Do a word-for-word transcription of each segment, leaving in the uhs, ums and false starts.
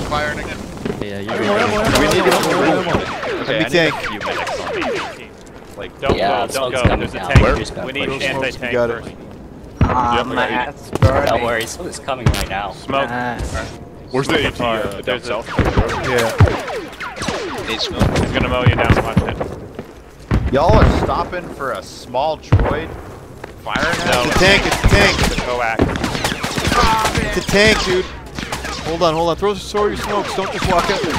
start firing again? Yeah, you're right. We need to Okay, I need a few medics on me. Like, don't yeah, go, don't go. There's a a tank. We need anti-tank first. Uh, my ass burning. Don't worry, smoke is coming right now. Smoke. Ah. Where's the A T uh, down south? Yeah. Need smoke. He's gonna mow you down, watch it. Y'all are stopping for a small droid firing at No, us? it's a tank, it's a tank. It's a coax. It's a tank, dude. Hold on, hold on. Throw, throw your smokes. Don't just walk out.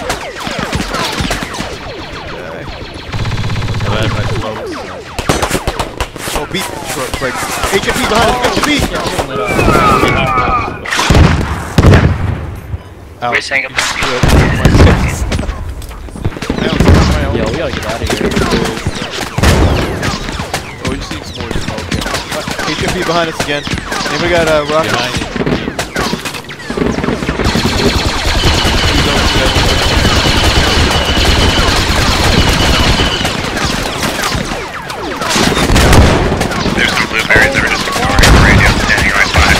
Okay. I had my smokes. Oh, beat. Break. H M P behind us. H M P. We're saying up. Yo, we gotta get out of here. Oh, we just need some more smoke. H M P behind us again. And we got uh, rockets. Behind you. There's some blueberries that were just ignoring the radio standing right behind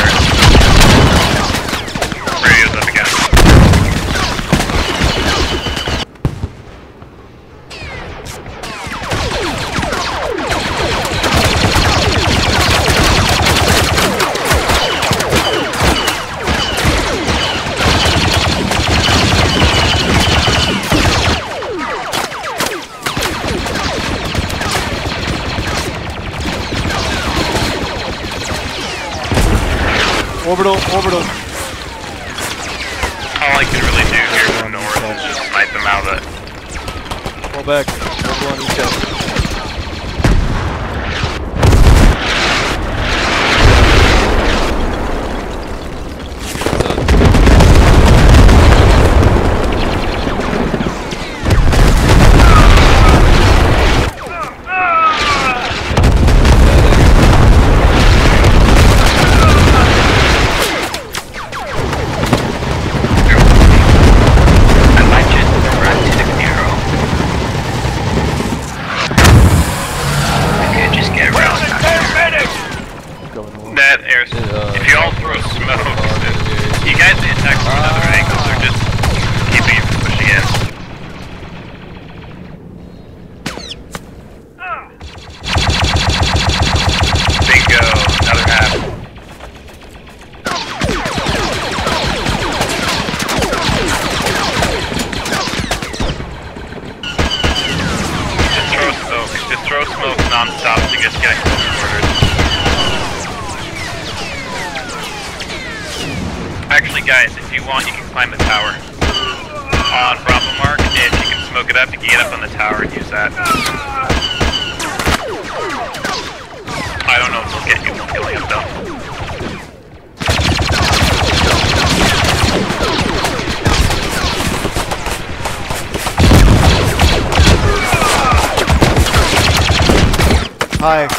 us. Radio's up again. Orbital, orbital. All I can really do here from north is just snipe them out of it. Fall back. Orbital on each other. That air, if you all throw smoke, you guys attack from other angles or just keeping it from pushing in. Bingo, another half. Just throw smoke, just throw smoke non-stop to get getting orders. Actually, guys, if you want, you can climb the tower on Bravo Mark, and you can smoke it up. You can get up on the tower and use that. I don't know if it'll get you from killing him, though. Hi.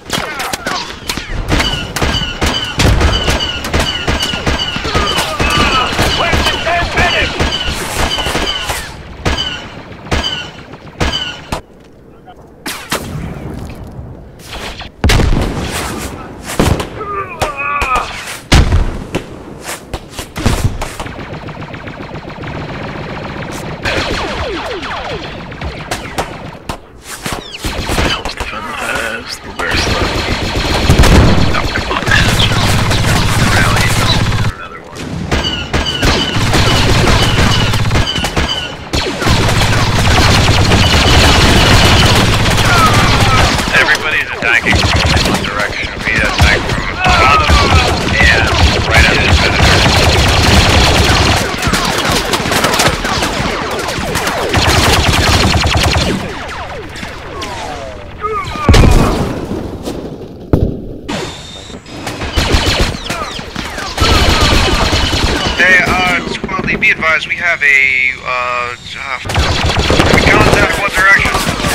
Be advised, we have a, uh, uh contact what direction?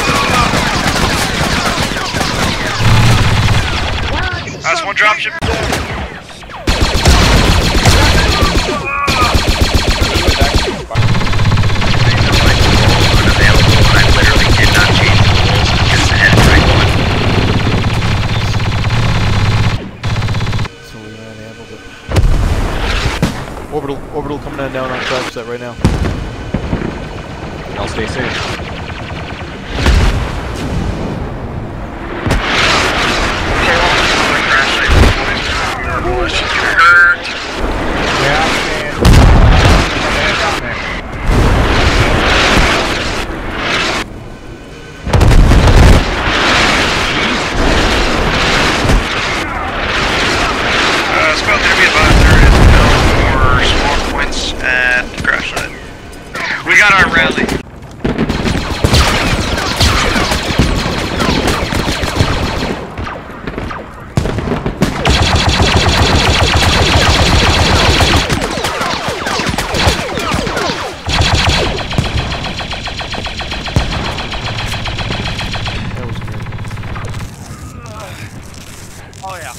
That's one dropship. Unavailable, and I literally did not change the rules, just head right So we ran handled it. Orbital, orbital coming on down on track side. that right now. Y'all stay safe. We got our rally. That was good. Oh yeah.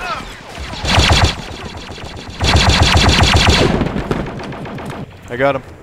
I got him.